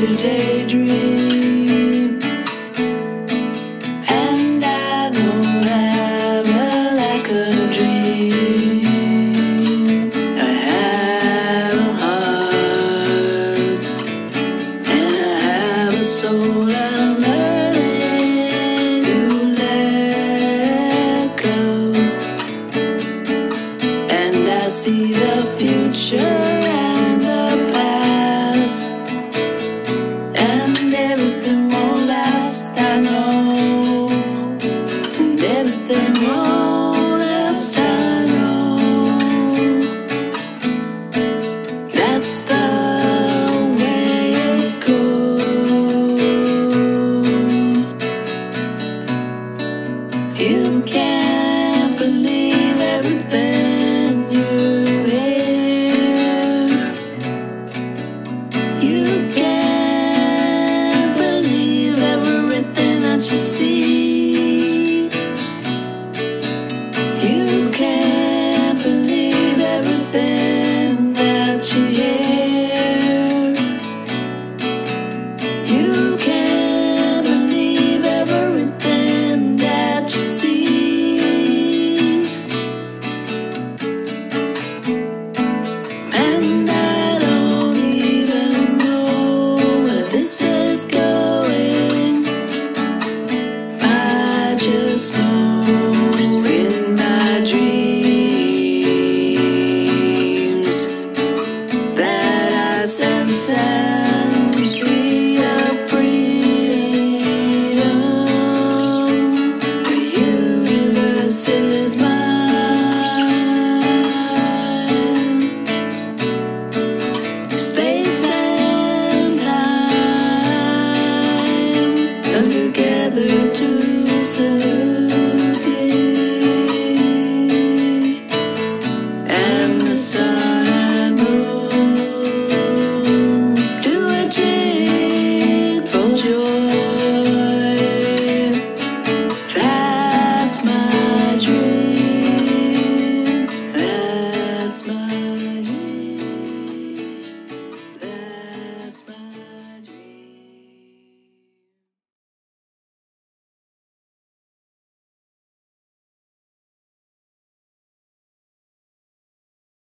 to daydream, and I don't have a lack of dream. I have a heart, and I have a soul, and I'm learning to let go. And I see the future